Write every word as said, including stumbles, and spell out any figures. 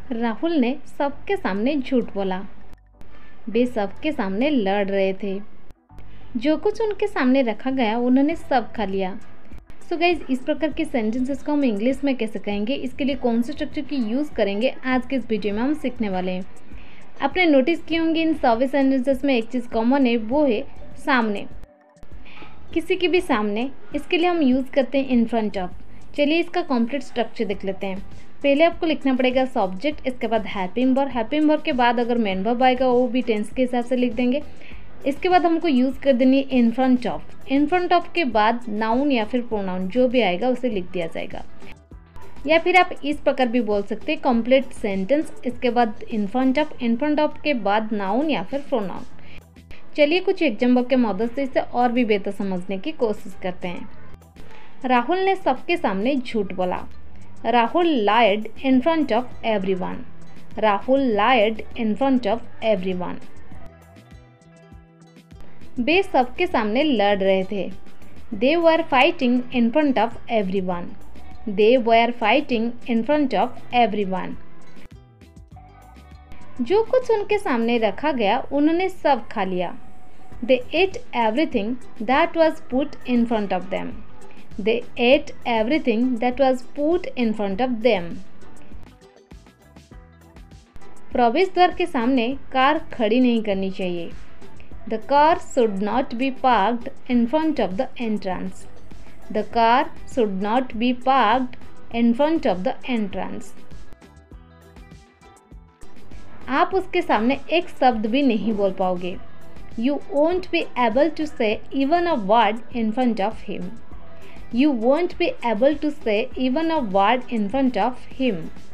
राहुल ने सबके सामने झूठ बोला। वे सबके सामने लड़ रहे थे। जो कुछ उनके सामने रखा गया उन्होंने सब खा लिया। सो गाइज, इस प्रकार के सेंटेंसेस को हम इंग्लिश में कैसे कहेंगे, इसके लिए कौन से स्ट्रक्चर की यूज़ करेंगे, आज के इस वीडियो में हम सीखने वाले हैं। आपने नोटिस किए होंगे इन सभी सेंटेंसेस में एक चीज़ कॉमन है, वो है सामने। किसी के भी सामने, इसके लिए हम यूज़ करते हैं इन फ्रंट ऑफ। चलिए इसका कॉम्प्लीट स्ट्रक्चर देख लेते हैं। पहले आपको लिखना पड़ेगा सब्जेक्ट, इसके बाद हेल्पिंग वर्ब, हेल्पिंग वर्ब के बाद अगर मेन वर्ब आएगा वो भी टेंस के हिसाब से लिख देंगे। इसके बाद हमको यूज़ कर देनी है in front of. In front of के बाद नाउन या फिर प्रोनाउन जो भी आएगा उसे लिख दिया जाएगा। या फिर आप इस प्रकार भी बोल सकते हैं कंप्लीट सेंटेंस, इसके बाद in front of, in front of के बाद नाउन या फिर प्रोनाउन। चलिए कुछ एग्जाम्पल के मदद से इसे और भी बेहतर समझने की कोशिश करते हैं। राहुल ने सबके सामने झूठ बोला। Rahul lied in front of everyone. Rahul lied in front of everyone. वे सबके सामने लड़ रहे थे। They were fighting in front of everyone. They were fighting in front of everyone. जो कुछ उनके सामने रखा गया उन्होंने सब खा लिया। They ate everything that was put in front of them. They ate everything that was put in front of them. प्रवेश द्वार के सामने कार खड़ी नहीं करनी चाहिए। The car should not be parked in front of the entrance. The car should not be parked in front of the entrance. आप उसके सामने एक शब्द भी नहीं बोल पाओगे। You won't be able to say even a word in front of him. You won't be able to say even a word in front of him.